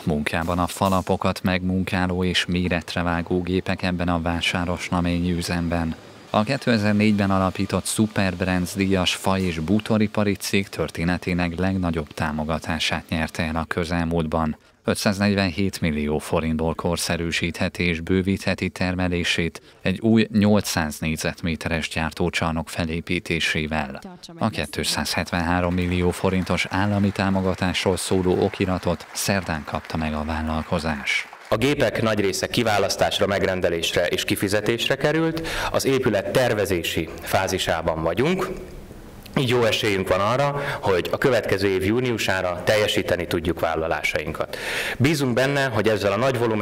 Munkában a falapokat megmunkáló és méretre vágó gépek ebben a vásárosnaményi üzemben. A 2004-ben alapított Superbrands díjas faj- és bútoripari cég történetének legnagyobb támogatását nyerte el a közelmúltban. 547 millió forintból korszerűsítheti és bővítheti termelését egy új 800 négyzetméteres gyártócsarnok felépítésével. A 273 millió forintos állami támogatásról szóló okiratot szerdán kapta meg a vállalkozás. A gépek nagy része kiválasztásra, megrendelésre és kifizetésre került, az épület tervezési fázisában vagyunk. Így jó esélyünk van arra, hogy a következő év júniusára teljesíteni tudjuk vállalásainkat. Bízunk benne, hogy ezzel a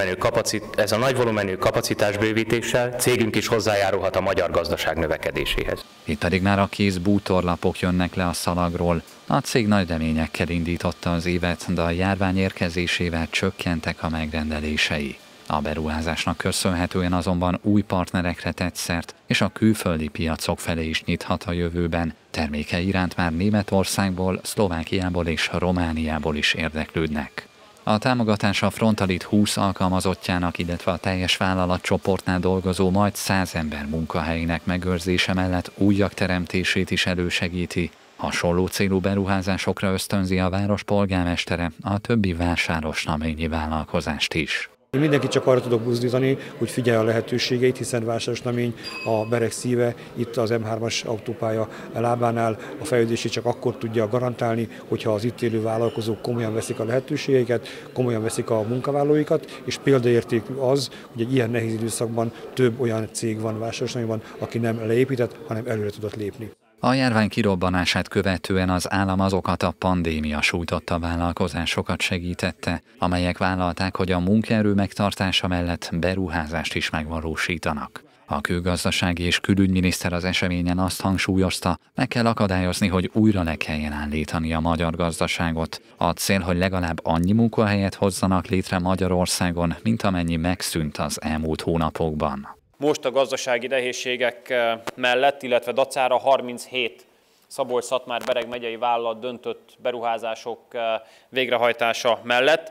nagy volumenű kapacitásbővítéssel cégünk is hozzájárulhat a magyar gazdaság növekedéséhez. Itt pedig már a kész bútorlapok jönnek le a szalagról. A cég nagy reményekkel indította az évet, de a járvány érkezésével csökkentek a megrendelései. A beruházásnak köszönhetően azonban új partnerekre tett szert, és a külföldi piacok felé is nyithat a jövőben. Termékei iránt már Németországból, Szlovákiából és Romániából is érdeklődnek. A támogatás a Frontalit 20 alkalmazottjának, illetve a teljes vállalatcsoportnál dolgozó majd 100 ember munkahelyének megőrzése mellett újak teremtését is elősegíti. Hasonló célú beruházásokra ösztönzi a város polgármestere a többi vásárosnaményi vállalkozást is. Én mindenkit csak arra tudok buzdítani, hogy figyelj a lehetőségeit, hiszen vásárosnamény a Bereg szíve, itt az M3-as autópálya lábánál a fejlődését csak akkor tudja garantálni, hogyha az itt élő vállalkozók komolyan veszik a lehetőségeiket, komolyan veszik a munkavállalóikat, és példaértékű az, hogy egy ilyen nehéz időszakban több olyan cég van vásárosnaményban, aki nem leépített, hanem előre tudott lépni. A járvány kirobbanását követően az állam azokat a pandémia sújtotta vállalkozásokat segítette, amelyek vállalták, hogy a munkaerő megtartása mellett beruházást is megvalósítanak. A külgazdasági és külügyminiszter az eseményen azt hangsúlyozta, meg kell akadályozni, hogy újra le kelljen állítani a magyar gazdaságot. A cél, hogy legalább annyi munkahelyet hozzanak létre Magyarországon, mint amennyi megszűnt az elmúlt hónapokban. Most a gazdasági nehézségek mellett, illetve dacára 37 Szabolcs-Szatmár-Bereg megyei vállalat döntött beruházások végrehajtása mellett.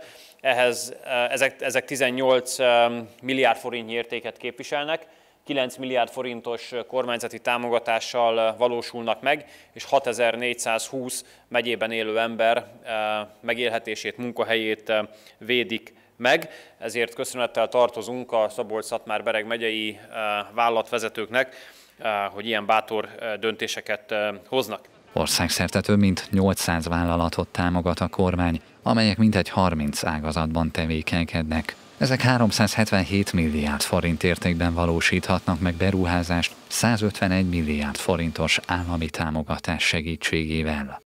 Ezek 18 milliárd forintnyi értéket képviselnek, 9 milliárd forintos kormányzati támogatással valósulnak meg, és 6420 megyében élő ember megélhetését, munkahelyét védik meg, ezért köszönettel tartozunk a Szabolcs-Szatmár-Bereg megyei vállalatvezetőknek, hogy ilyen bátor döntéseket hoznak. Országszerte több mint 800 vállalatot támogat a kormány, amelyek mintegy 30 ágazatban tevékenykednek. Ezek 377 milliárd forint értékben valósíthatnak meg beruházást 151 milliárd forintos állami támogatás segítségével.